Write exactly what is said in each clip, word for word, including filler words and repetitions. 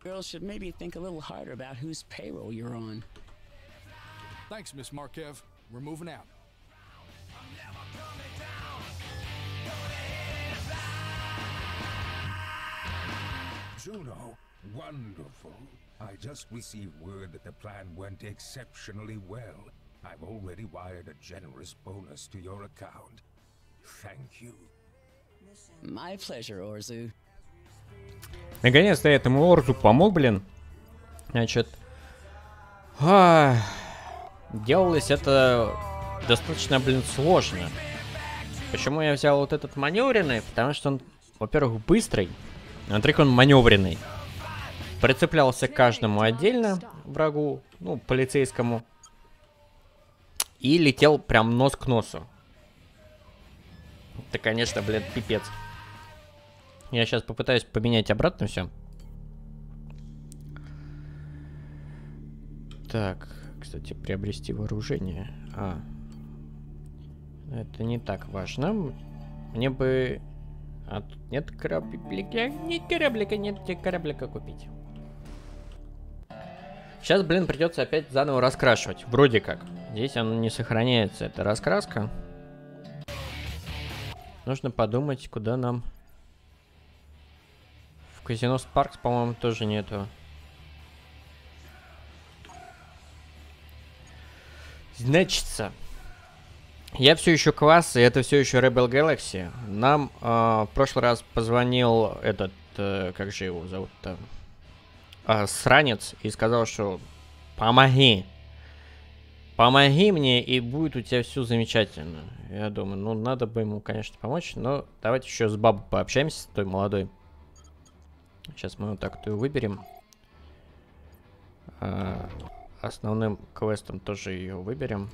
Girls should maybe think a little harder about whose payroll you're on. Thanks, Miss Markev. We're moving out. Juno, wonderful. I just received word that the plan went exceptionally well. I've already wired a generous bonus to your account. Thank you. My pleasure, Orzu. Наконец-то я этому Орзу помог, блин. Значит, а, делалось это достаточно, блин, сложно. Почему я взял вот этот маневренный? Потому что он, во-первых, быстрый, а во-вторых, он маневренный. Прицеплялся к каждому отдельно врагу, ну, полицейскому. И летел прям нос к носу. Это, конечно, блин, пипец. Я сейчас попытаюсь поменять обратно все. Так, кстати, приобрести вооружение. А, это не так важно. Мне бы... А тут нет кораблика. Нет кораблика, нет кораблика купить. Сейчас, блин, придется опять заново раскрашивать. Вроде как. Здесь оно не сохраняется, эта раскраска. Нужно подумать, куда нам... В казино Спаркс, по-моему, тоже нету. Значится, я все еще класс, и это все еще Rebel Galaxy. Нам э, в прошлый раз позвонил этот, э, как же его зовут-то, э, сранец, и сказал, что помоги. Помоги мне, и будет у тебя все замечательно. Я думаю, ну надо бы ему, конечно, помочь, но давайте еще с бабой пообщаемся, с той молодой. Сейчас мы вот так вот ее выберем. А, основным квестом тоже ее выберем.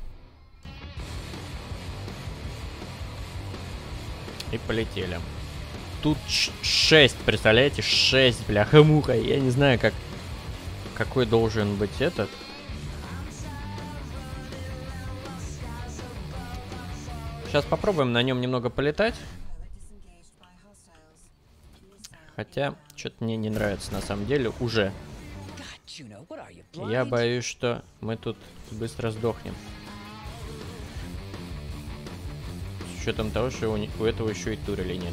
И полетели. Тут шесть, представляете? шесть, бляха-муха. Я не знаю, как какой должен быть этот. Сейчас попробуем на нем немного полетать. Хотя, что-то мне не нравится на самом деле уже. Я боюсь, что мы тут быстро сдохнем. С учетом того, что у, у этого еще и турели нет.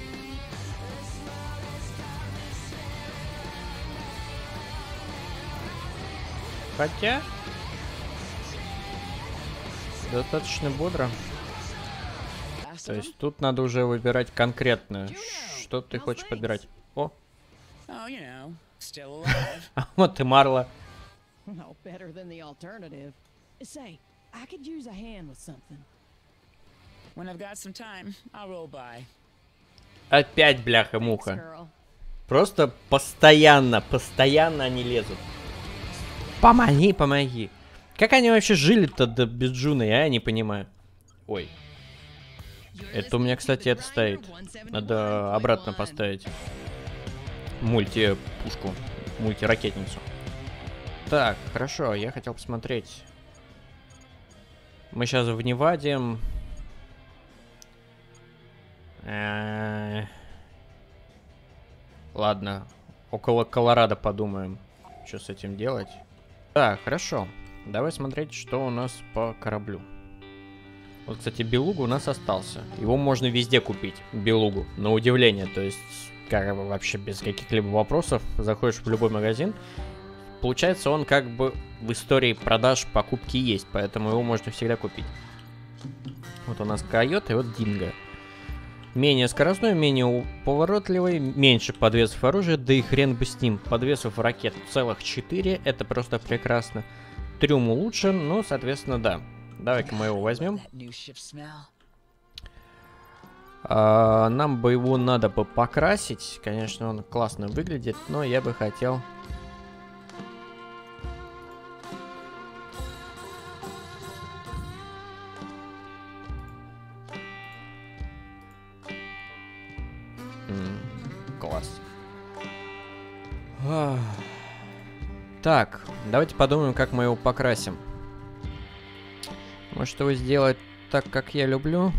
Хотя... достаточно бодро. То есть тут надо уже выбирать конкретно, что ты хочешь подбирать. О! А вот и Марла. Опять бляха-муха. Просто постоянно, постоянно они лезут. Помоги, помоги. Как они вообще жили-то без Джуны, я не понимаю. Ой. Это у меня, кстати, это стоит. Надо обратно поставить мульти-пушку, мульти-ракетницу. Так, хорошо, я хотел посмотреть. Мы сейчас в Неваде. Э-э- Ладно, около Колорадо подумаем, что с этим делать. Так, хорошо. Давай смотреть, что у нас по кораблю. Вот, кстати, Белугу у нас остался. Его можно везде купить, Белугу, на удивление. То есть, как бы вообще без каких-либо вопросов, заходишь в любой магазин. Получается, он как бы в истории продаж покупки есть, поэтому его можно всегда купить. Вот у нас Койот и вот Динго. Менее скоростной, менее поворотливый, меньше подвесов оружия, да и хрен бы с ним. Подвесов ракет целых четыре, это просто прекрасно. Трюм улучшен, но, соответственно, да. Давай-ка мы его возьмем. А, нам бы его надо бы покрасить. Конечно, он классно выглядит, но я бы хотел... М-м, класс. Ах. Так, давайте подумаем, как мы его покрасим. Может его сделать так, как я люблю?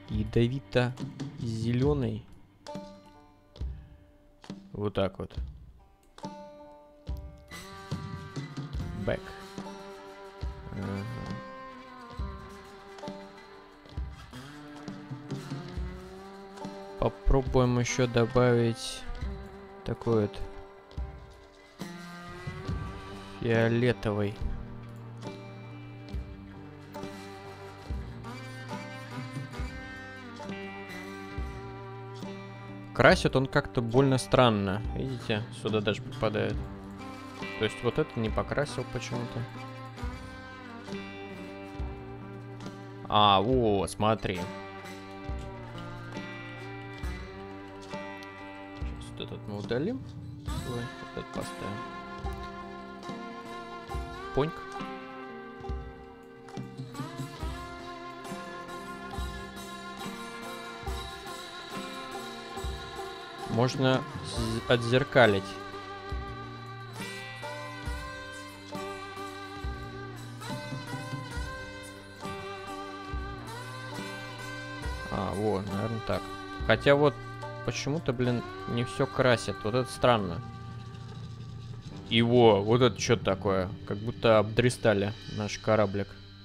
Ядовито-зеленый. Вот так вот. back. Ага. Попробуем еще добавить такой вот фиолетовый. Красит он как-то больно странно. Видите, сюда даже попадает. То есть вот это не покрасил почему-то. А, вот, смотри. Сейчас вот этот мы удалим. Свой, вот этот поставим. Поньк. Можно отзеркалить. А, вот, наверное, так. Хотя вот почему-то, блин, не все красит. Вот это странно. Его, вот это что такое? Как будто обдристали наш кораблик.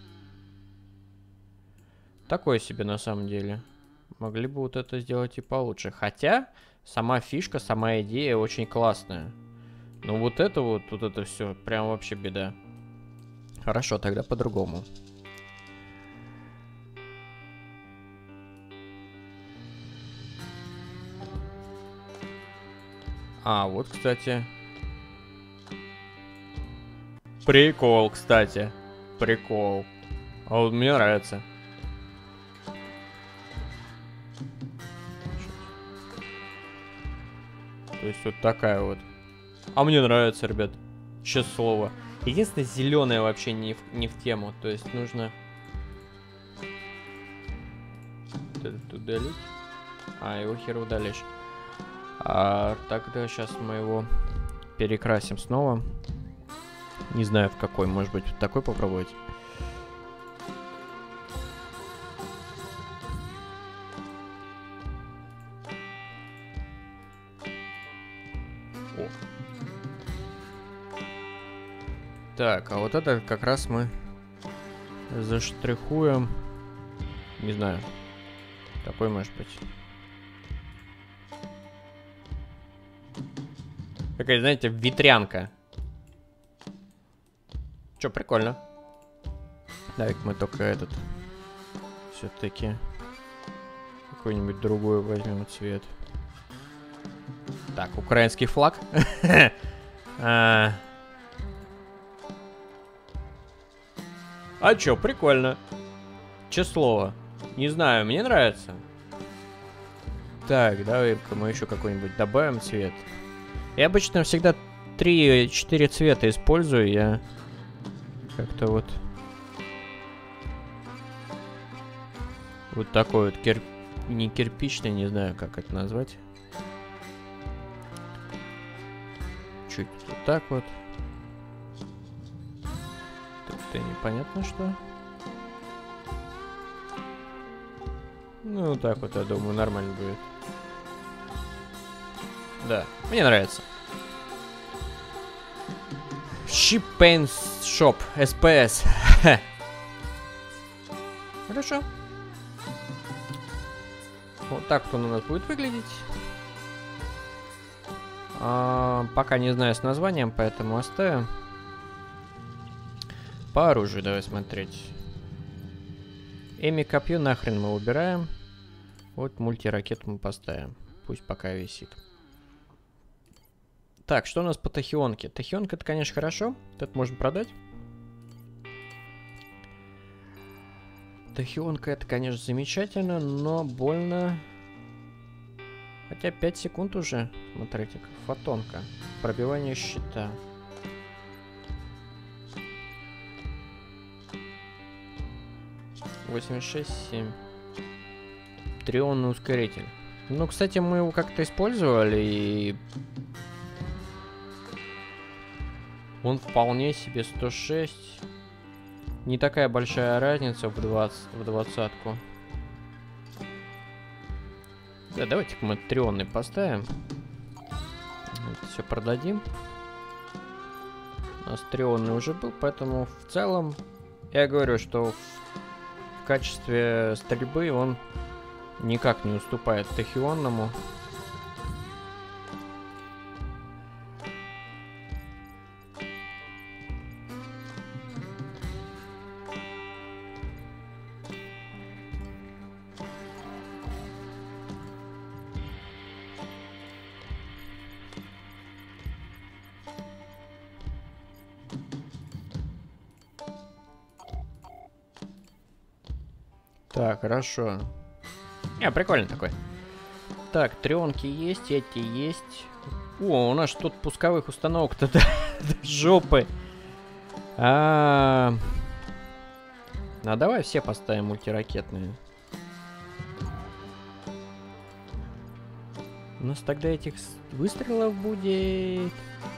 Такое себе на самом деле. Могли бы вот это сделать и получше. Хотя сама фишка, сама идея очень классная. Но вот это вот, вот это все прям вообще беда. Хорошо, тогда по-другому. А, вот, кстати. Прикол, кстати. Прикол. А вот мне нравится. То есть вот такая вот. А мне нравится, ребят. Честное слово. Единственное, зеленое вообще не в, не в тему. То есть нужно... Этот удалить. А, его хер удалишь. А тогда сейчас мы его перекрасим снова. Не знаю в какой. Может быть, вот такой попробовать. О. Так, а вот это как раз мы заштрихуем. Не знаю. Такой может быть. Какая, знаете, ветрянка. Чё, прикольно. Давай мы только этот все-таки какой-нибудь другой возьмем цвет. Так, украинский флаг. А чё, прикольно. Честное слово. Не знаю, мне нравится. Так, давай-ка мы еще какой-нибудь добавим цвет. Я обычно всегда три-четыре цвета использую. Я как-то вот... Вот такой вот кир... не кирпичный, не знаю, как это назвать. Чуть вот так вот. Это непонятно что. Ну, вот так вот, я думаю, нормально будет. Да, мне нравится. Ship Paint Shop, эс пи эс. Хорошо. Вот так вот он у нас будет выглядеть. А, пока не знаю с названием, поэтому оставим. По оружию давай смотреть. Эми копье нахрен мы убираем. Вот мультиракету мы поставим. Пусть пока висит. Так, что у нас по тахионке? Тахионка это, конечно, хорошо. Это можно продать. Тахионка это, конечно, замечательно, но больно. Хотя пять секунд уже. Смотрите, фотонка. Пробивание щита. восемьдесят шесть семь. Трионный ускоритель. Ну, кстати, мы его как-то использовали, и... Он вполне себе сто шесть. Не такая большая разница в двадцать, в двадцатку. Да, давайте-ка мы трионный поставим. Это все продадим. У нас трионный уже был, поэтому в целом я говорю, что в, в качестве стрельбы он никак не уступает тахионному. Так, хорошо. Не, прикольный такой. Так, трионки есть, эти есть. О, у нас тут пусковых установок-то до, до жопы. А, -а, -а. Ну, давай все поставим мультиракетные. У нас тогда этих выстрелов будет...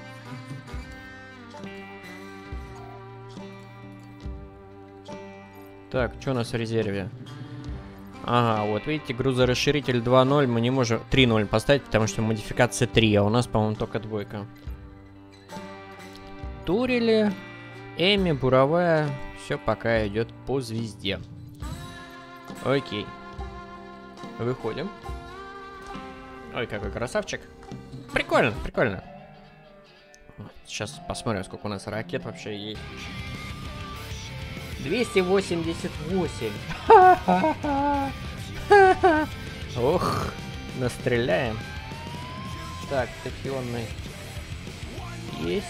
Так, что у нас в резерве? Ага, вот видите, грузорасширитель два ноль мы не можем... три ноль поставить, потому что модификация три, а у нас, по-моему, только двойка. Турели, Эми, буровая, все пока идет по звезде. Окей. Выходим. Ой, какой красавчик. Прикольно, прикольно. Сейчас посмотрим, сколько у нас ракет вообще есть. двести восемьдесят восемь. Ох, настреляем. Так, тахионный есть.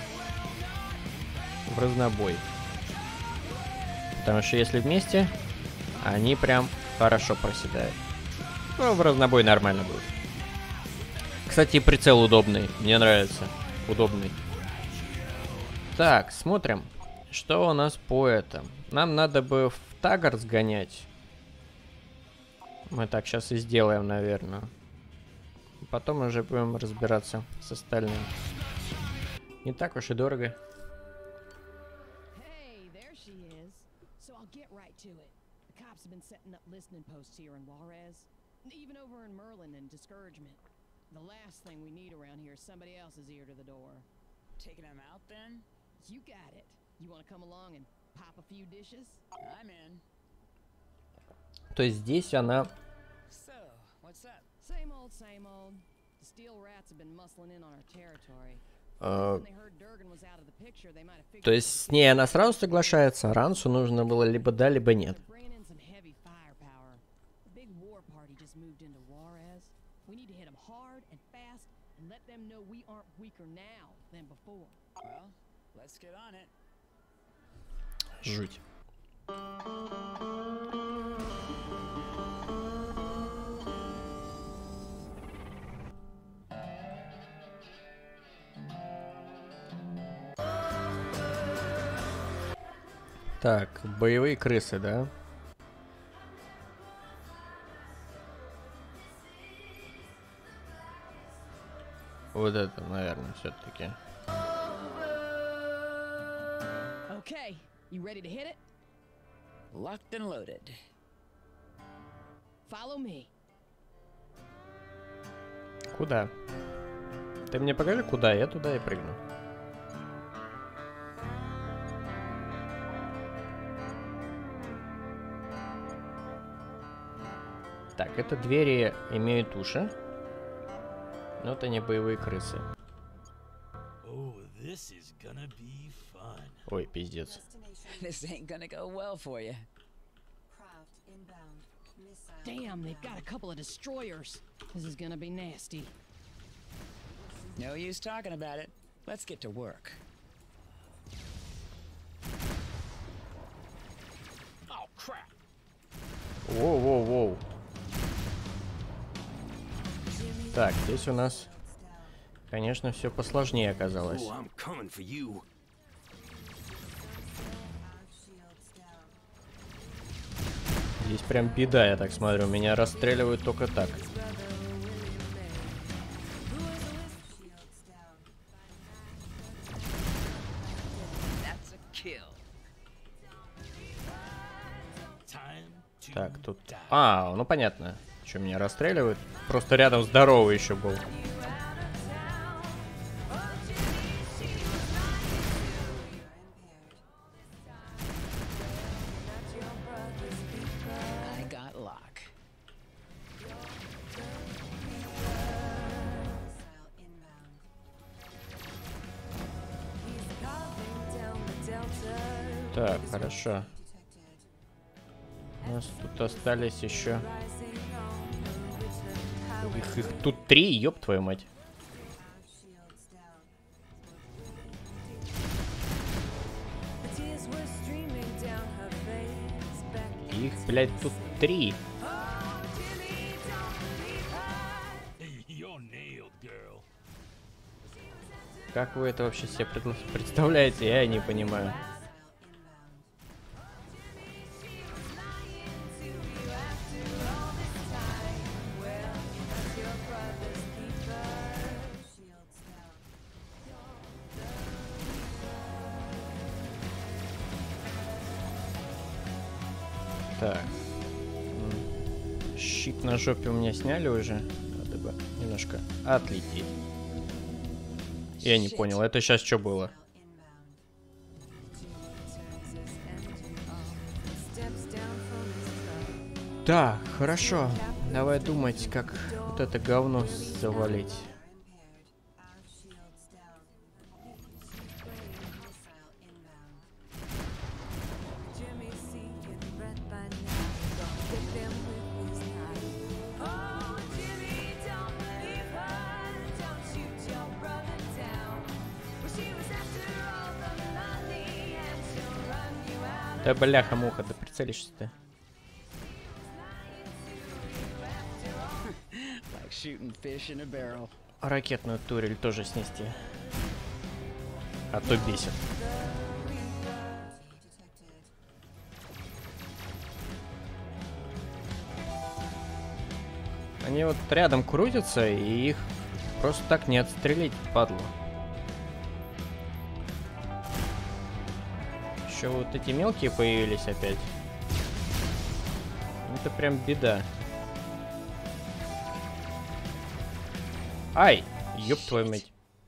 В разнобой. Потому что если вместе, они прям хорошо проседают. Ну, в разнобой нормально будет. Кстати, прицел удобный. Мне нравится. Удобный. Так, смотрим. Что у нас по этому? Нам надо бы в Тагар сгонять. Мы так сейчас и сделаем, наверное. Потом уже будем разбираться с остальным. Не так уж и дорого. То есть здесь она... Uh, то есть с ней она сразу соглашается, а Рансу нужно было либо да, либо нет. Жуть. Так, боевые крысы, да? Вот это, наверное, все-таки. Okay, you ready to hit it? Locked and loaded. Follow me. Куда? Ты мне покажи, куда, я туда и прыгну. Так, это двери имеют уши, но это не боевые крысы. Ой, пиздец. Damn, they've got a couple of destroyers. This is gonna be nasty. No use talking about it. Let's get to work. Oh crap. Воу-воу-воу. Так, здесь у нас, конечно, все посложнее оказалось. Здесь прям беда, я так смотрю. Меня расстреливают только так. Так, тут... А, ну понятно. Что, меня расстреливают? Просто рядом здоровый еще был. Так, хорошо. У нас тут остались еще... Их, их тут три, ёб твою мать. Их, блядь, тут три. Как вы это вообще себе представляете, я не понимаю. Так. Щит на жопе у меня сняли уже. Надо бы немножко отлететь. Я не понял, это сейчас что было? Так, хорошо. Давай думать, как вот это говно завалить. Да бляха-муха, да прицелишься ты. А ракетную турель тоже снести. А то бесит. Они вот рядом крутятся, и их просто так не отстрелить, падлу. Еще вот эти мелкие появились опять. Это прям беда. Ай! Ёб твою мать.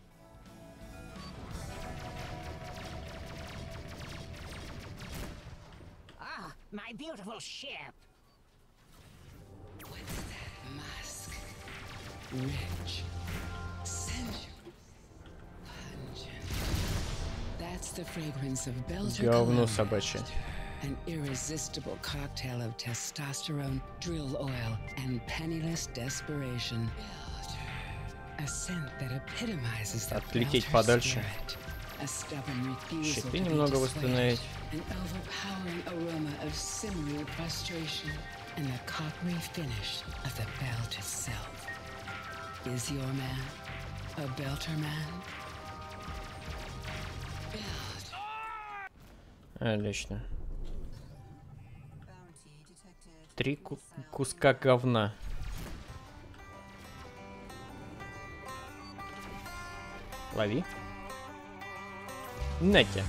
Ah, my beautiful ship. What's that musk? Rich, sensual, pungent. That's the fragrance of Belgian. Говно собачье. An irresistible cocktail of testosterone, drill oil, and penniless desperation. A scent that epitomizes the Отлететь подальше. A stubborn refusal Щиты to be немного dissuaded. восстановить. An overpowering aroma of sinewy frustration, and the coppery finish of the belt itself. Is your man a belter man? Отлично. Три ку куска говна. Лови. Нате.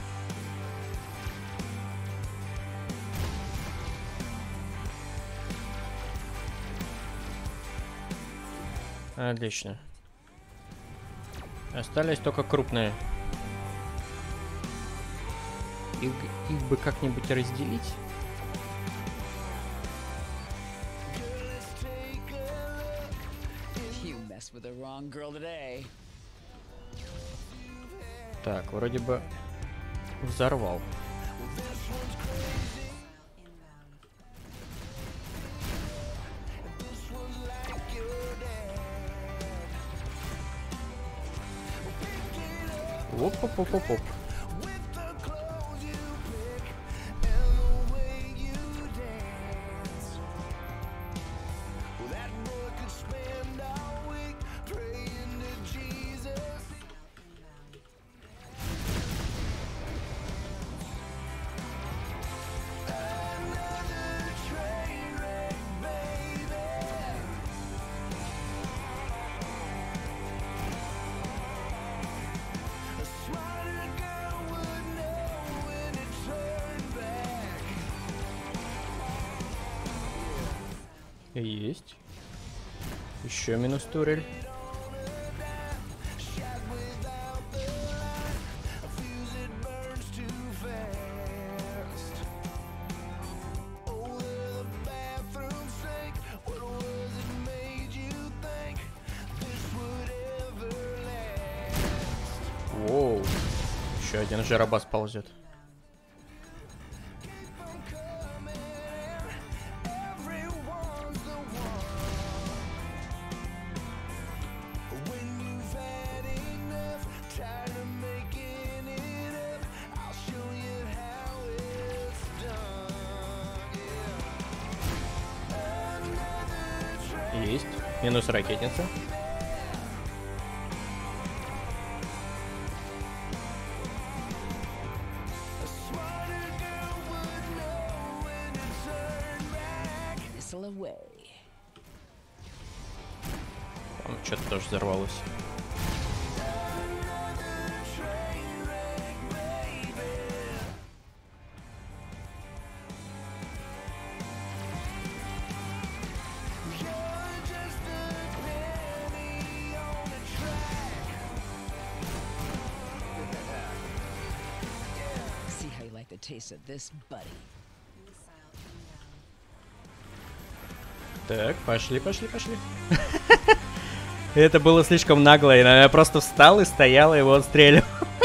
Отлично. Остались только крупные. Их, их бы как-нибудь разделить. Так, вроде бы взорвал. Оп-оп-оп-оп-оп. Есть. Еще минус турель. Воу. Еще один жарабас ползет. Есть. Минус ракетница. Там что-то тоже взорвалось. Taste of this, buddy. Так, пошли, пошли, пошли. Это было слишком нагло, и я просто встал и стоял, и его отстреливал.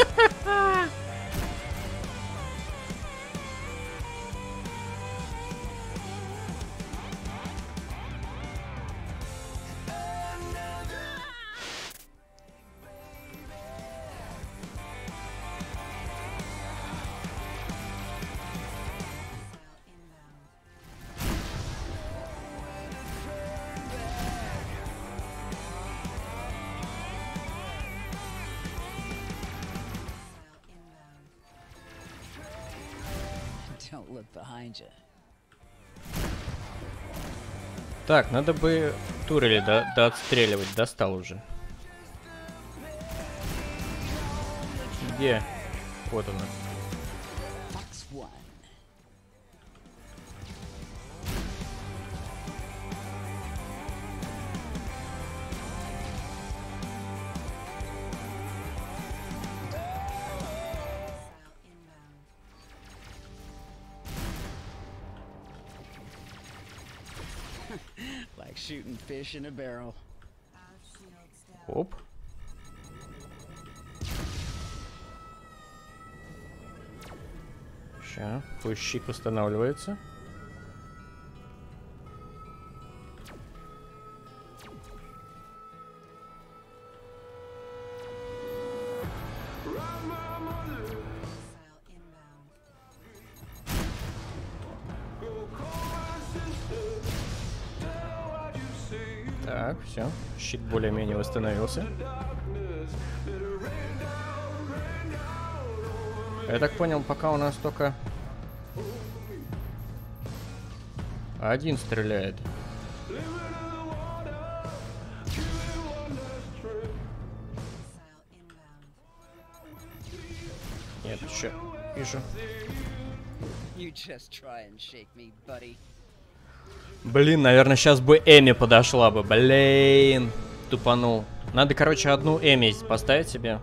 Так, надо бы турели до, до отстреливать. Достал уже. Где? Вот она. Shooting fish in a barrel. Оп. Ща, пусть щит восстанавливается. Так, все, щит более-менее восстановился. Я так понял, пока у нас только один стреляет. Нет, еще вижу. Блин, наверное, сейчас бы Эми подошла бы. Блин, тупанул. Надо, короче, одну Эми поставить себе.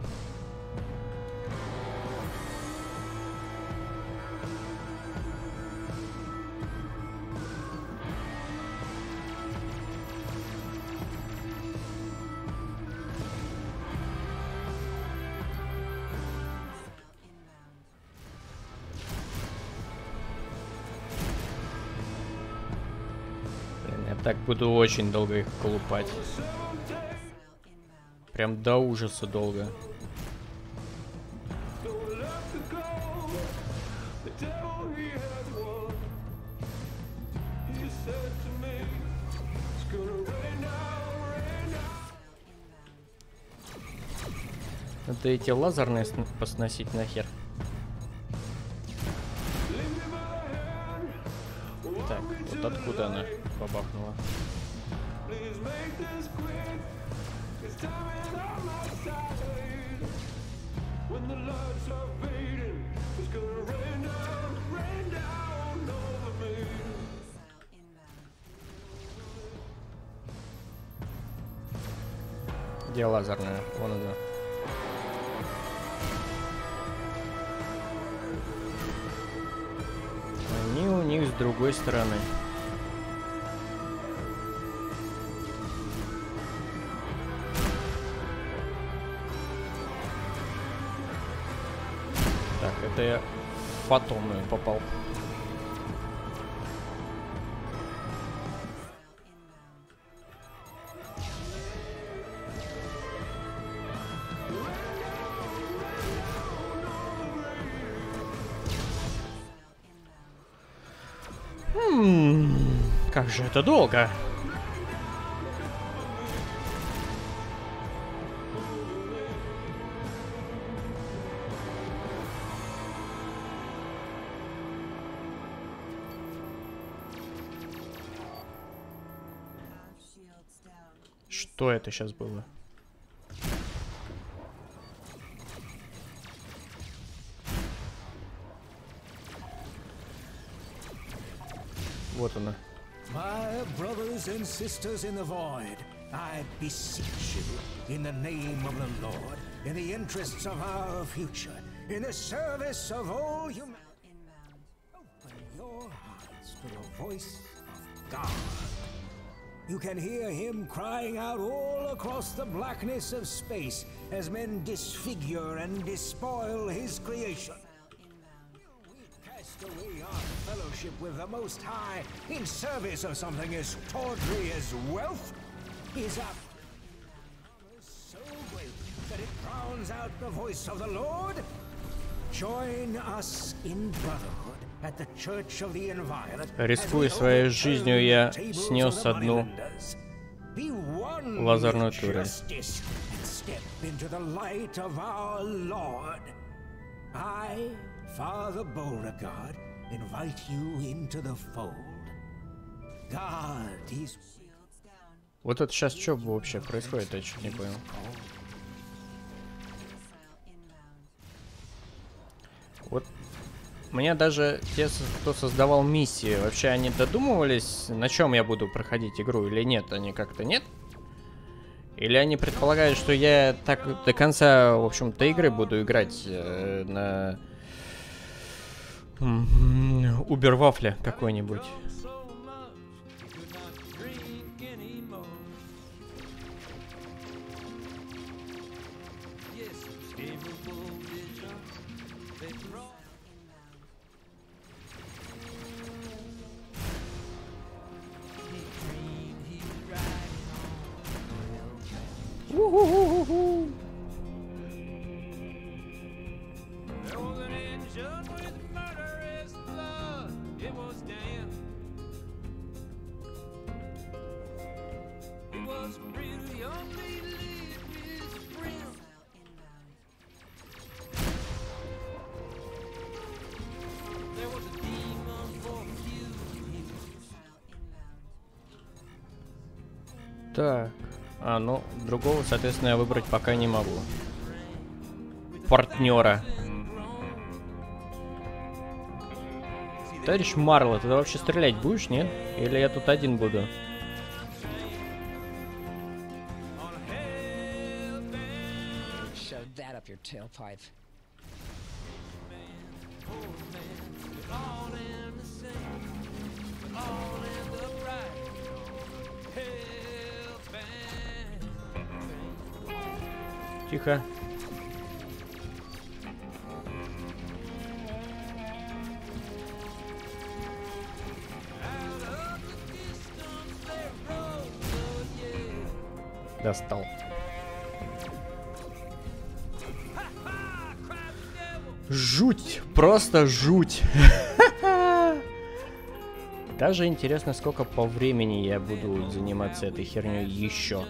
Так буду очень долго их колупать. Прям до ужаса долго. Надо эти лазерные посносить нахер. Так, вот откуда она бабахнула? Где лазерная? Вон она. Они у них с другой стороны. Так, это я в фотонную попал. Как же это долго. Что это сейчас было? Вот она. My brothers and sisters in the void, I beseech you, in the name of the Lord, in the interests of our future, in the service of all humanity, open your hearts to the voice of God. You can hear him crying out all across the blackness of space as men disfigure and despoil his creation. Cast away our fellowship with the Most High in service of something as tawdry as wealth is up. So great that it drowns out the voice of the Lord. Join us in brotherhood at the Church of the Inviolate. Рискуя своей жизнью, я снес одну лазерную турель. I, Father Beauregard, invite you into the fold. God is... Вот это сейчас что вообще происходит, я чуть не понял. Вот мне даже те, кто создавал миссии, вообще они додумывались, на чем я буду проходить игру или нет? Они как-то нет? Или они предполагают, что я так до конца, в общем-то, игры буду играть э, на Убервафле какой-нибудь? У-ху-ху-ху-ху. Так. А, ну, другого, соответственно, я выбрать пока не могу. Партнера. Товарищ Марло, ты вообще стрелять будешь, нет? Или я тут один буду? Тихо. Достал. Жуть, просто жуть. Даже интересно, сколько по времени я буду заниматься этой херней еще.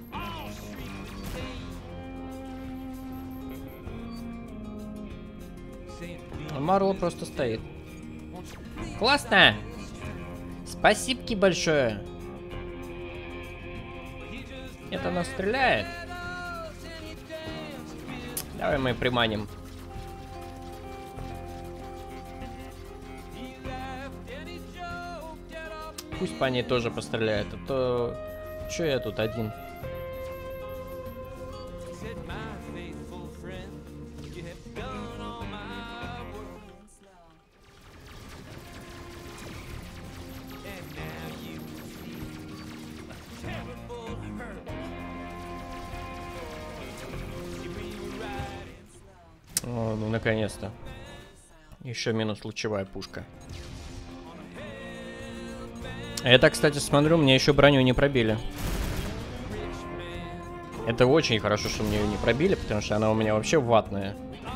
Марло просто стоит. Классно! Спасибо большое. Это она стреляет. Давай мы приманим. Пусть по ней тоже постреляет, а то... Чё я тут один? О, ну наконец-то. Еще минус лучевая пушка. Это, кстати, смотрю, мне еще броню не пробили. Это очень хорошо, что мне ее не пробили, потому что она у меня вообще ватная.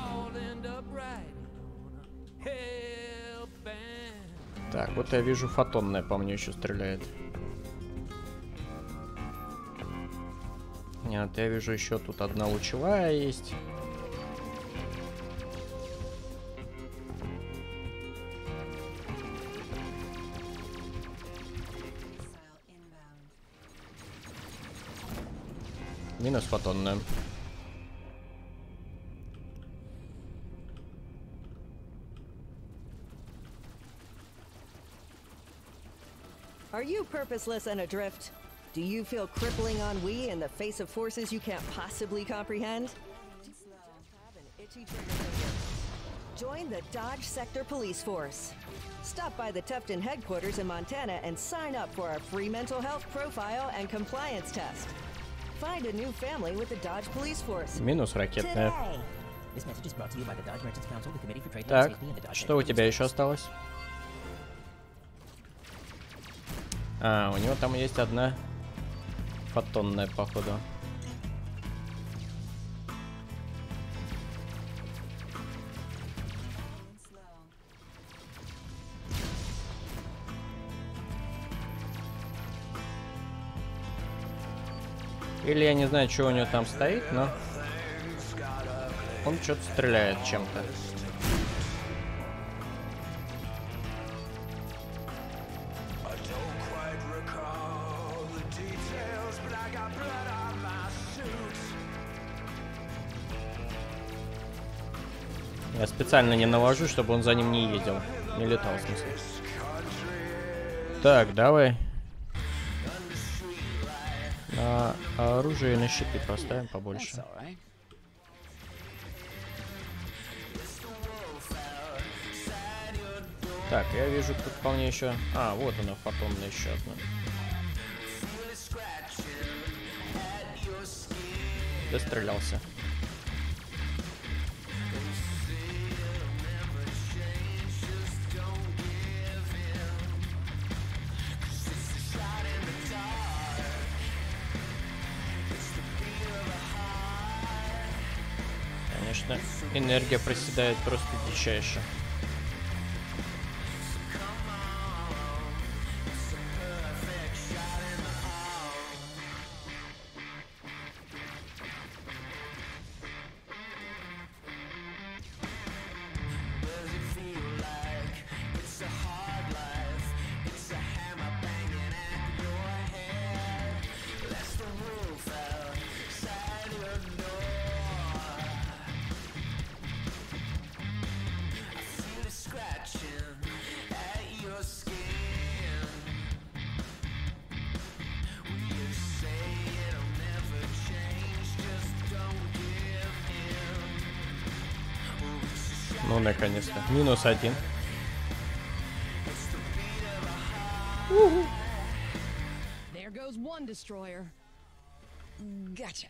Так, вот я вижу, фотонная по мне еще стреляет. Нет, я вижу еще тут одна лучевая есть. Минус фотонная. Are you purposeless and adrift? Do you feel crippling ennui in the face of forces you can't possibly comprehend? Have an itchy trigger finger. Join the Dodge Sector Police Force. Stop by the Tufton headquarters in Montana and sign up for our free mental health profile and compliance test. Find a new family with the Dodge Police Force. Минус ракетная. Today. This message is brought to you by the Dodge Merchants Council, the Committee for Trade and Так, Safety, and the Dodge что у тебя еще осталось? А, у него там есть одна фотонная, походу. Или я не знаю, что у него там стоит, но он что-то стреляет чем-то. Я специально не навожу, чтобы он за ним не ездил. Не летал, в смысле. Так, давай. На оружие и на щиты поставим побольше. Так, я вижу тут вполне еще... А, вот она, фотонная еще одна. Дострелялся. Конечно, энергия проседает просто дичайше. Ну, наконец-то. Минус один. There goes one destroyer. Gotcha.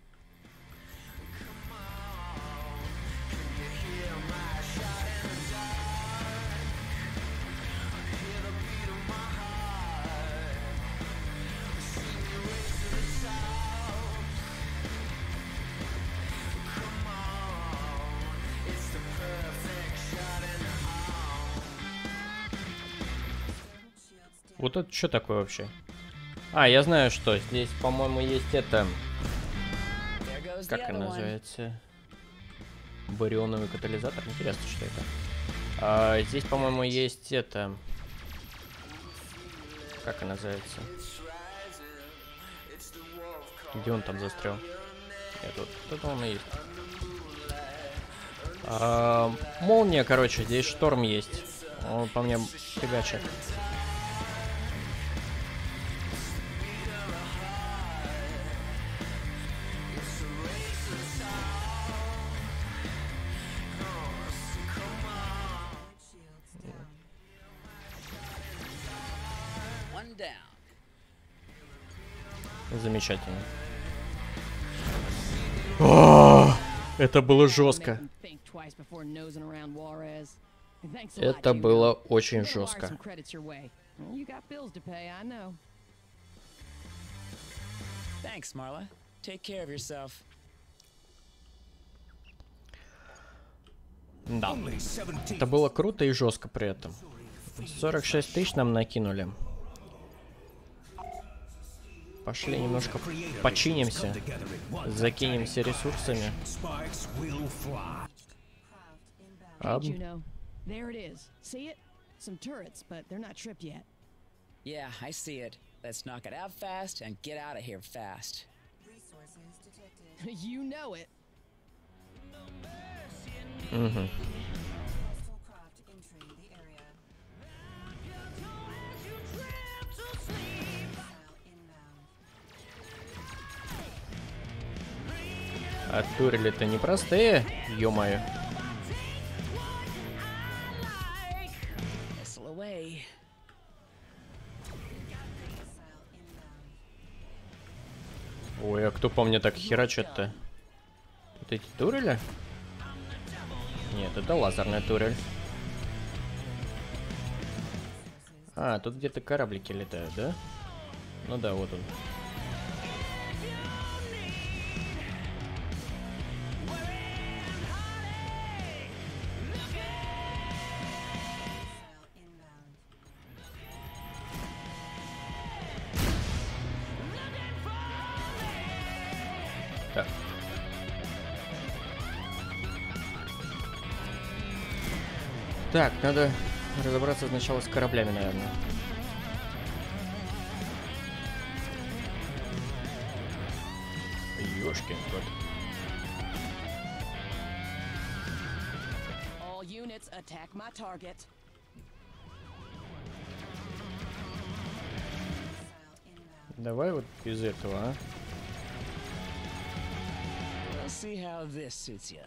Вот это что такое вообще? А, я знаю, что здесь, по-моему, есть это... Как она называется? Барионовый катализатор. Интересно, что это. А, здесь, по-моему, есть это... Как она называется? Где он там застрял? Нет, вот тут он и есть. А, молния, короче, здесь шторм есть. Он по мне фигачит. Замечательно. О, это было жестко. Это было очень жестко. Да. Это было круто и жестко при этом. сорок шесть тысяч нам накинули. Пошли немножко починимся, закинемся ресурсами. А... Yeah, I see it. Let's knock it out fast and get out of here fast. You know it. Угу. А турели-то непростые, ё-моё. Ой, а кто по мне так херачит-то? Вот эти турели? Нет, это лазерная турель. А, тут где-то кораблики летают, да? Ну да, вот он. Так. Так, надо разобраться сначала с кораблями, наверное. Ёшкин кот. All units attack my target. Давай вот из этого, а? We'll see how this suits you.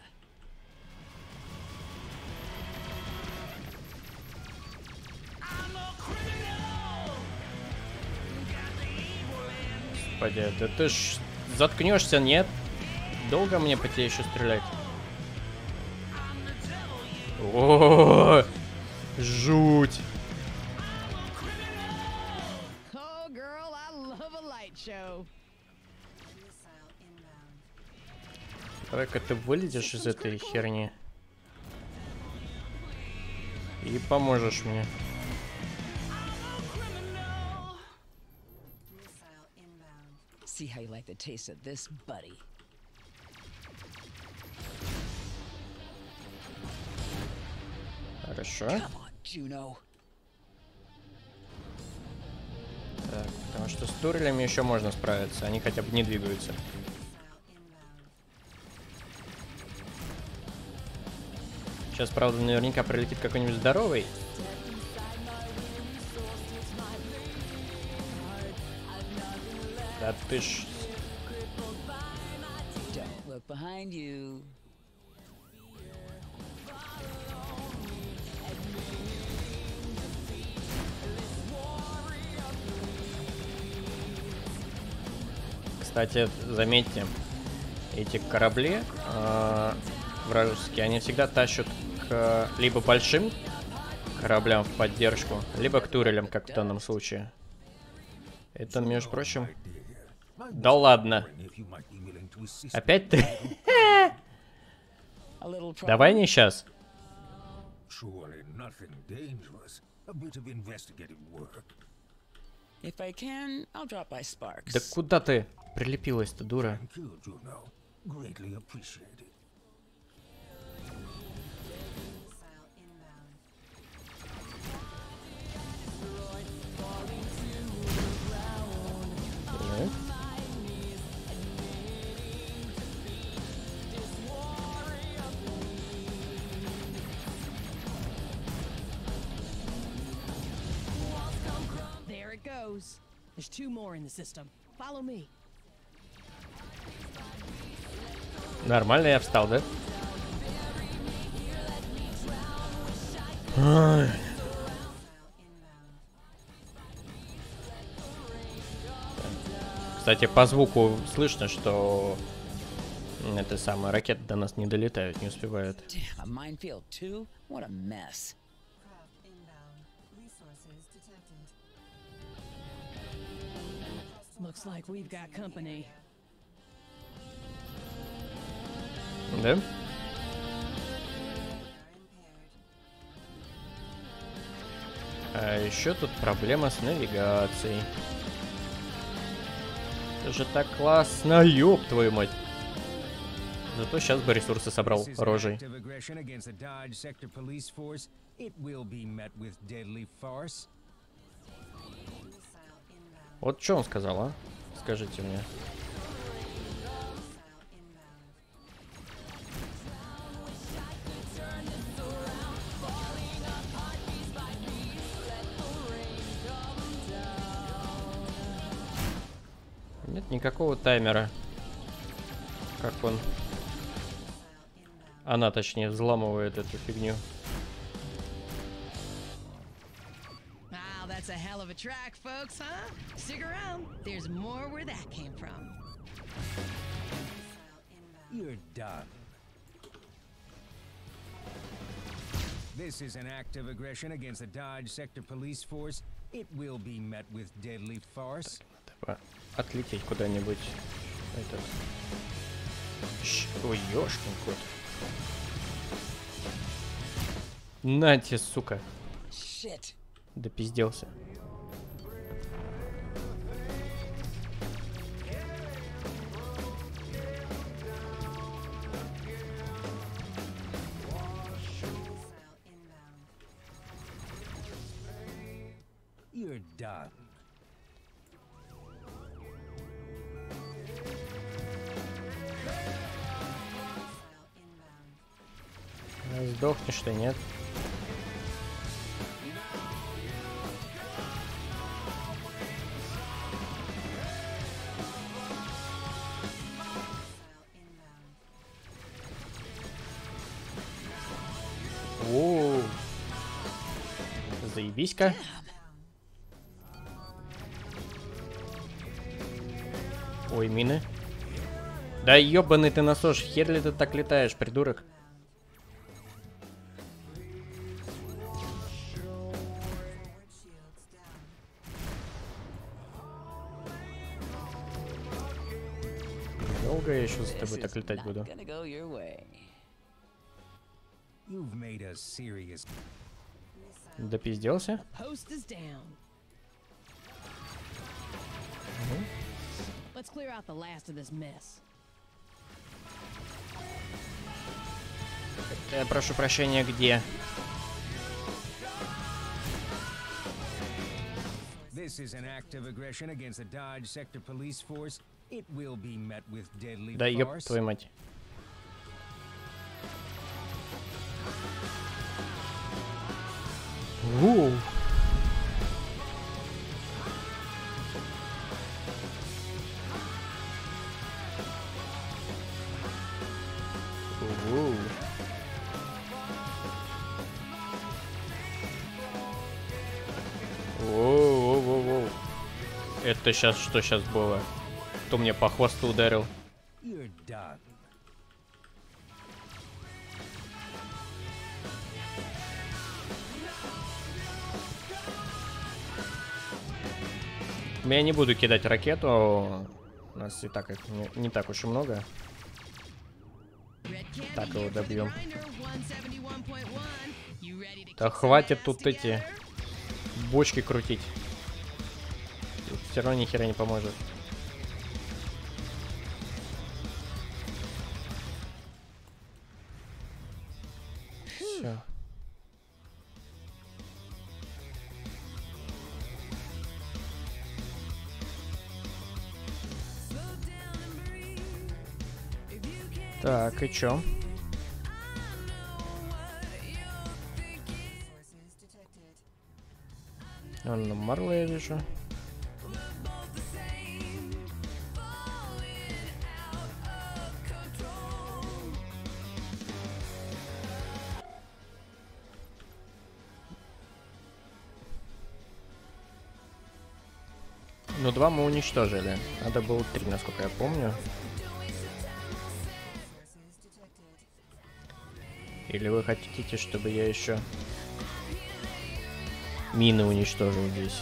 Господи, да ты ж заткнешься, нет? Долго мне по тебе еще стрелять? О, жуть! Oh, girl, I love a light show. Давай-ка ты вылезешь из этой херни и поможешь мне. See how you like the taste of this, buddy. Хорошо. Come on, Juno. Так, потому что с турелями еще можно справиться, они хотя бы не двигаются. Сейчас, правда, наверняка прилетит какой-нибудь здоровый. Да ты ж... Don't look behind you. Кстати, заметьте, эти корабли э, вражеские, они всегда тащат к либо большим кораблям в поддержку, либо к турелям, как в данном случае. Это, между прочим... Да ладно. Опять ты? Давай не сейчас. If I can, I'll drop by Sparks. Да куда ты прилепилась-то, дура? There it goes. There's two more in the system. Follow me. Нормально я встал, да? Ай. Кстати, по звуку слышно, что это самые ракеты до нас не долетают, не успевают. Damn, a minefield too? What a mess. Looks like we've got company. Да? А еще тут проблема с навигацией. Это же так классно, ёб твою мать. Зато сейчас бы ресурсы собрал рожей. Вот что он сказал, а? Скажите мне. никакого таймера. Как он... Она, точнее, взламывает эту фигню. Wow, that's a hell of a track, folks, huh? Stick around. There's more where that came from. You're done. This is an act of aggression against the Dodge Sector Police Force. It will be met with deadly farce. Давай отлететь куда-нибудь. Этот... Ш... Ой, ёшкин кот. Нате, сука. Shit. Допизделся. You're done. Сдохнешь ты, нет? О, заебись-ка. Ой, мины. Да ёбаный ты насос, хер ли ты так летаешь, придурок? Долго я еще с тобой так летать буду? Допизделся? Угу. Let's clear out the last of this mess. Я прошу прощения, где? This is an act of aggression against the Dodge Sector Police Force. It will be met with deadly Да ёб farce. твою мать. Воу. Воу. Воу-воу-воу-воу. Это сейчас что сейчас было? Кто мне по хвосту ударил? You're done. Я не буду кидать ракету. У нас и так их не, не так уж и много. Так его добьем. Да хватит тут эти бочки крутить. Все равно ни хера не поможет. Все. Так, и чё? Он Марла я вижу. Ну, два мы уничтожили. Надо было три, насколько я помню. Или вы хотите, чтобы я еще мины уничтожил здесь?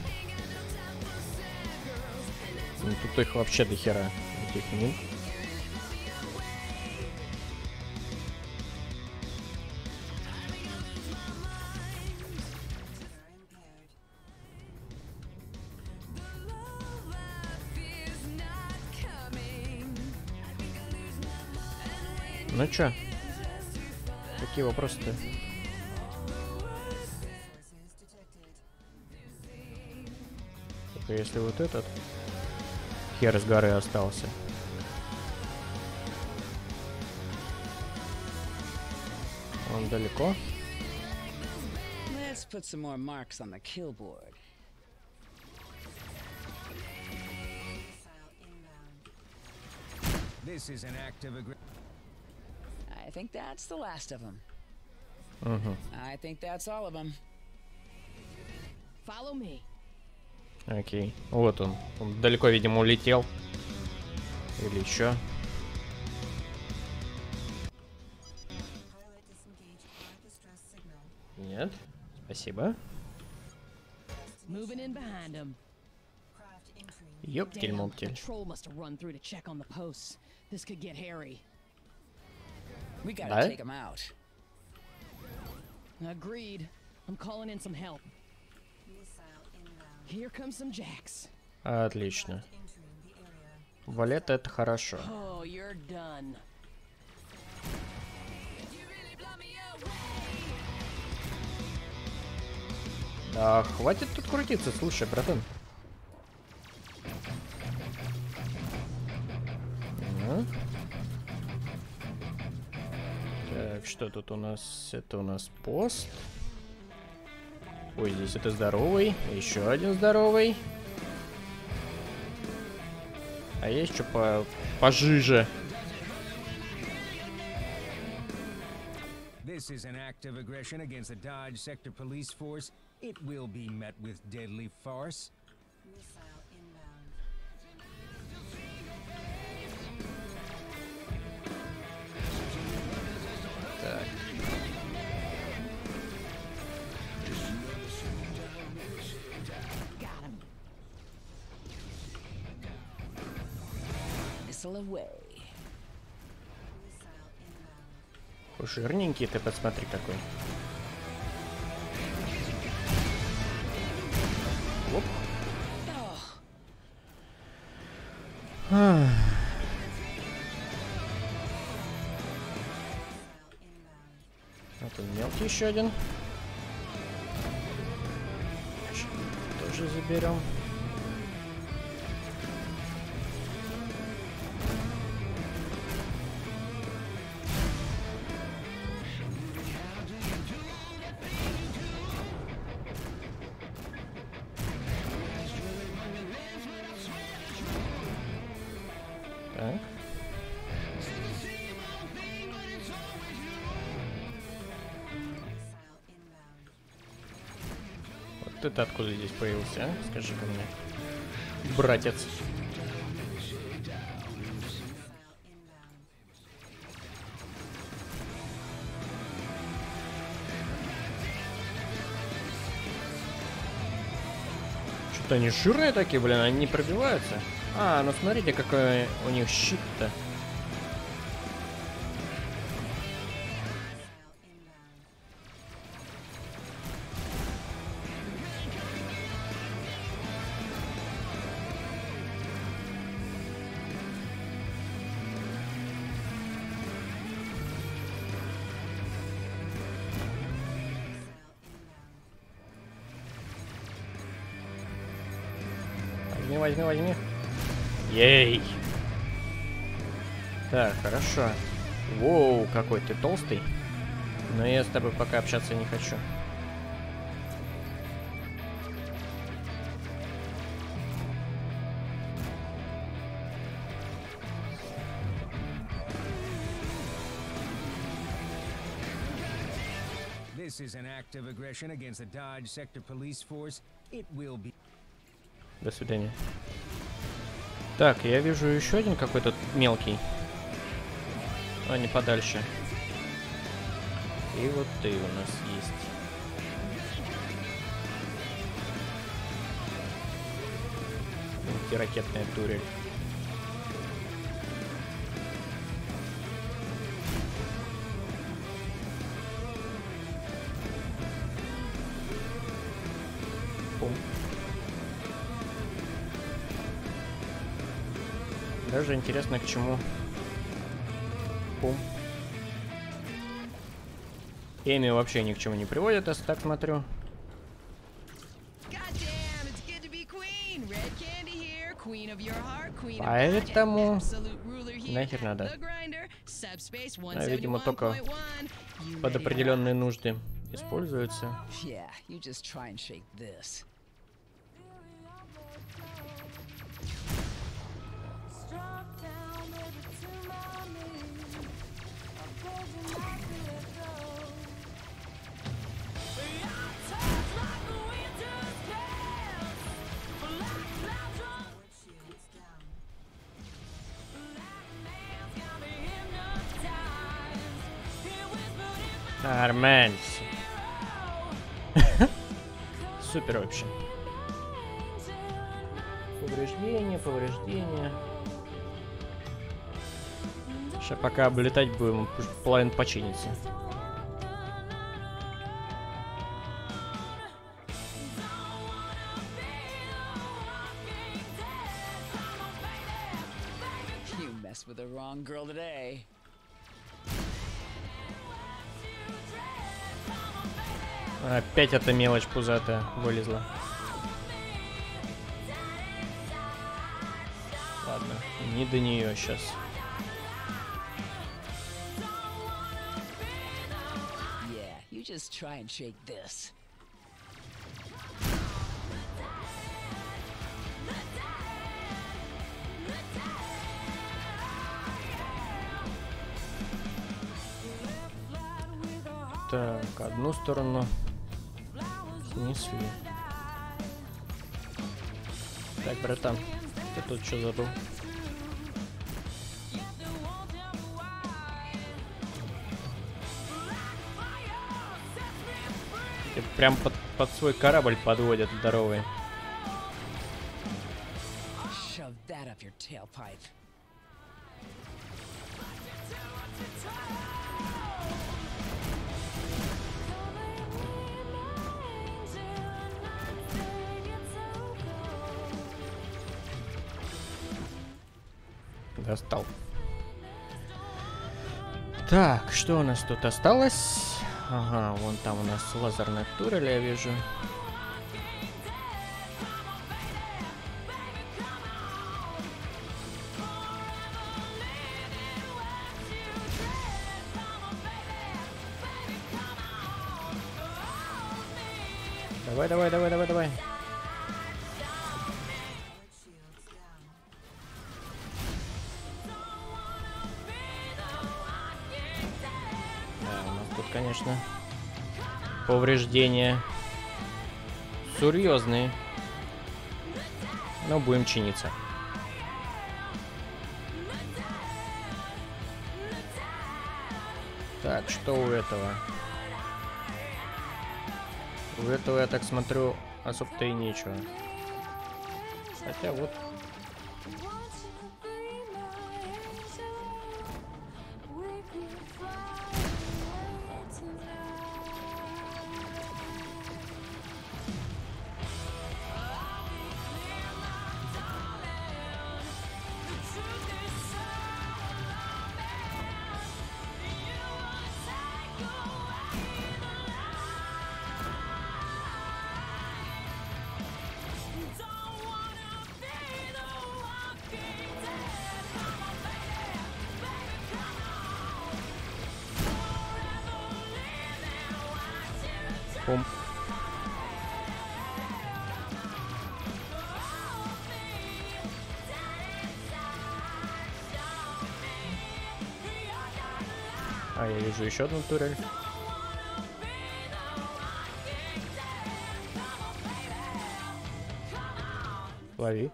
Ну, тут их вообще до хера, этих мин. Ну чё? Какие вопросы-то? Только если вот этот хер с горы остался. Он далеко? Let's put some more marks on the kill board. This is an act of aggression. I think that's the last of them. Угу. I think that's all of them. Follow me. Окей. Вот он. Он далеко, видимо, улетел. Или еще. Нет. Спасибо. Moving in behind him. Ёптель-моптель. Patrol must have run through to check on the posts. This could get hairy. We gotta Да? take them out. Agreed. I'm calling in some help. Here comes some jacks. Отлично. Валет, это хорошо. Oh, you're done. Да, хватит тут крутиться, слушай, братан. Ага. Так, что тут у нас? Это у нас пост. Ой, здесь это здоровый. Еще один здоровый. А есть что по пожиже? This is an act of aggression against the Dodge Sector Police Force. It will be met with deadly farce. Так. Got him. Missile away. Жирненький ты, посмотри какой. Оп. А. Вот он мелкий еще один. Тоже заберем. Так. Вот ты-то откуда здесь появился, а? Скажи-ка мне, братец. Что-то они жирные такие, блин, они не пробиваются. А, ну смотрите, какой у них щит-то. Возьми, возьми, возьми. Ей! Так, хорошо. Воу, какой ты толстый. Но я с тобой пока общаться не хочу. This is an act of aggression against the Dodge Sector Police Force. It will be. До свидания. Так, я вижу еще один какой-то мелкий. А, не подальше. И вот ты у нас есть. Антиракетная турель. Пум. Даже интересно, к чему. Пум. Эми вообще ни к чему не приводит, если так смотрю. Поэтому нахер надо. А, видимо, только под определенные нужды используется. Yeah, you just try and shake this. Нормально. Супер вообще. Повреждение, повреждение. Сейчас пока облетать будем, половина починится. You messed with the wrong girl today. Опять эта мелочь пузатая вылезла. Ладно, не до нее сейчас. Yeah, you just try and shake this. Так, одну сторону снесли. Так, братан, ты тут что забыл? И прям под, под свой корабль подводят здоровый. Shove that up your tailpipe. Достал. Так, что у нас тут осталось? Ага, вон там у нас лазерная турель, я вижу. Давай, давай, давай, давай, давай. Конечно, повреждения серьезные, но будем чиниться. Так, что у этого? У этого, я так смотрю, особо-то и нечего. Хотя вот. Пум. А, я вижу еще одну турель. Лови.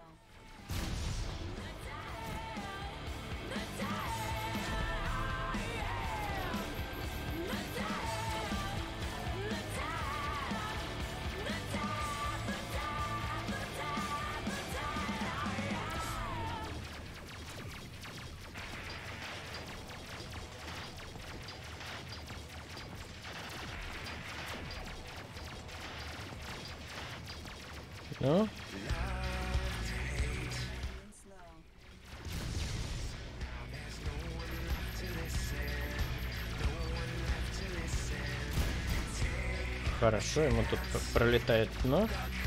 Ну? Хорошо, ему тут пролетает дно.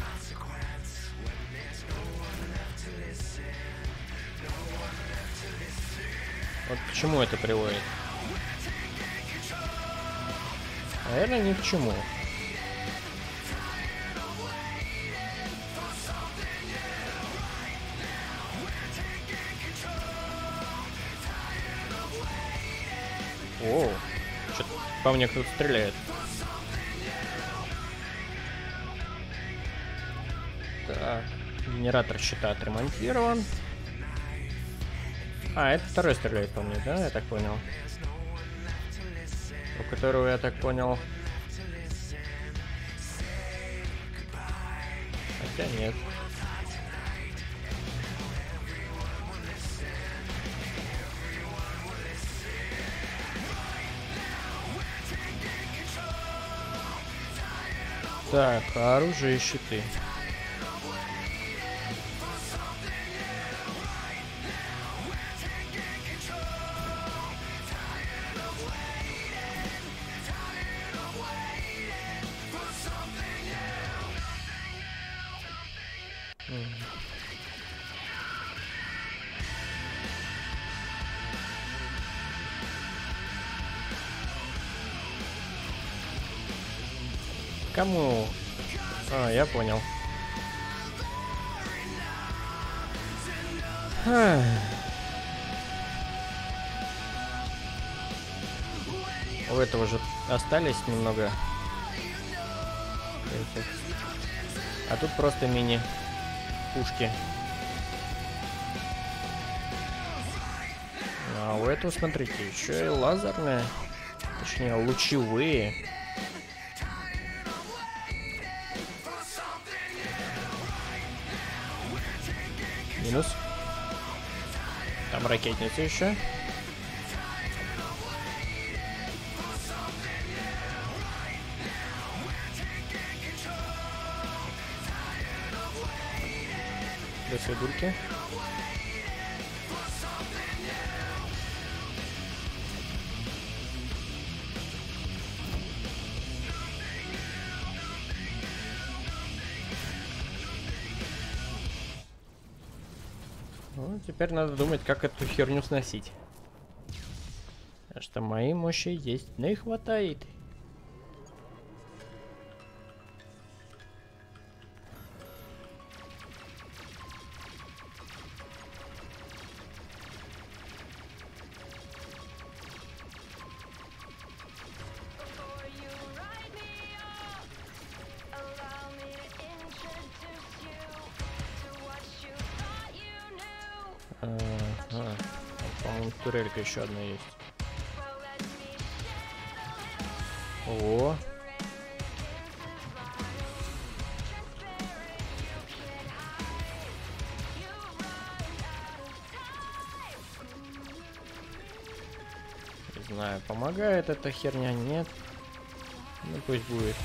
Вот к чему это приводит? Наверное, ни к чему. О, что-то по мне кто-то стреляет. Так, генератор щита отремонтирован. А, это второй стреляет по мне, да? Я так понял. у которого, я так понял... Хотя нет. Так, оружие и щиты. Кому? А, я понял. Ах. У этого же остались немного. А тут просто мини-пушки. А у этого, смотрите, еще и лазерные. Точнее, лучевые. Минус. Там ракетница еще. До свидульки. Ну, теперь надо думать, как эту херню сносить. Потому что моей мощи есть, не хватает. Ага. По-моему, турелька еще одна есть. О. Не знаю, помогает эта херня, нет. Ну пусть будет.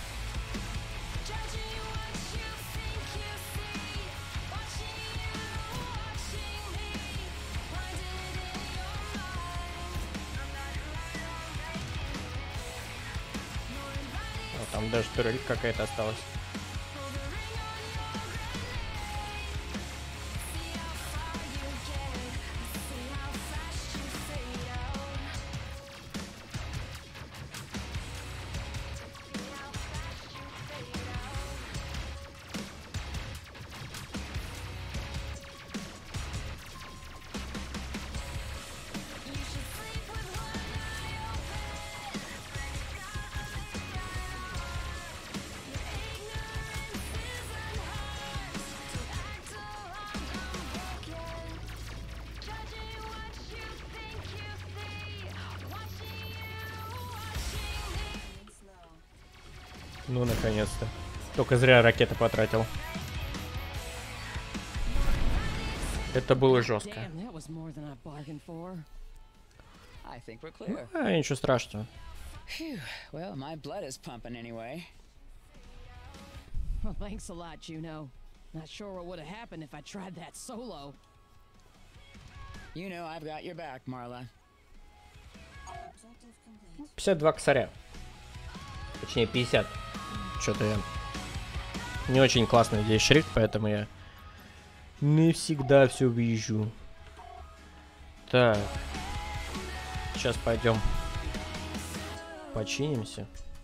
Там даже турелька какая-то осталась. Ну, наконец-то. Только зря ракеты потратил. Это было жестко. А, ничего страшного. Well, my blood is pumping anyway. Well, thanks a lot, Juno. Not sure what would have happened if I tried that solo. You know I've got your back, Marla. пятьдесят два косаря. Точнее, пятьдесят. Что-то я... Не очень классный здесь шрифт, поэтому я не всегда все вижу. Так. Сейчас пойдем починимся.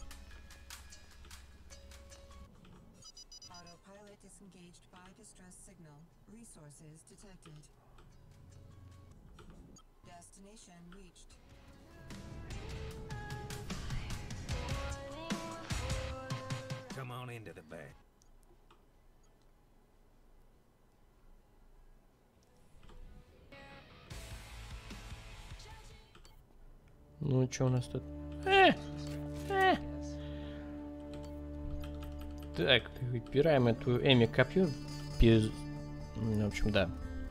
Come on into the bed. Ну, что у нас тут? Э! Так, выбираем эту Эми копье. Без... В общем, да.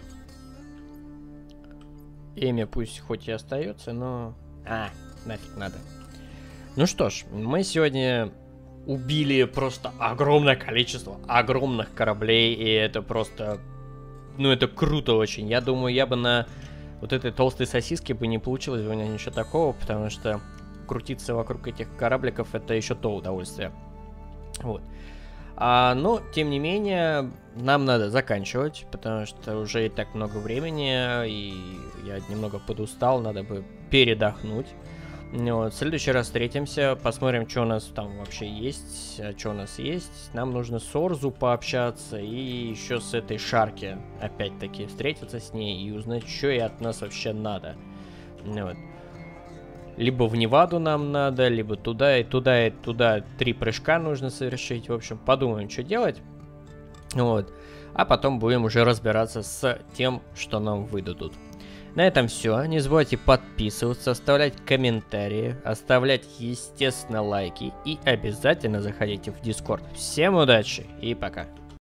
Эми пусть хоть и остается, но... А, нафиг надо. Ну что ж, мы сегодня убили просто огромное количество огромных кораблей, и это просто... Ну, это круто очень. Я думаю, я бы на вот этой толстой сосиске бы не получилось бы у меня ничего такого, потому что крутиться вокруг этих корабликов — это еще то удовольствие. Вот. А, но, тем не менее, нам надо заканчивать, потому что уже и так много времени, и я немного подустал, надо бы передохнуть. Вот. В следующий раз встретимся, посмотрим, что у нас там вообще есть, что у нас есть. Нам нужно с Орзу пообщаться и еще с этой Шарки опять-таки встретиться с ней и узнать, что ей от нас вообще надо. Вот. Либо в Неваду нам надо, либо туда и туда и туда три прыжка нужно совершить. В общем, подумаем, что делать. Вот. А потом будем уже разбираться с тем, что нам выдадут. На этом все. Не забывайте подписываться, оставлять комментарии, оставлять, естественно, лайки. И обязательно заходите в Discord. Всем удачи и пока.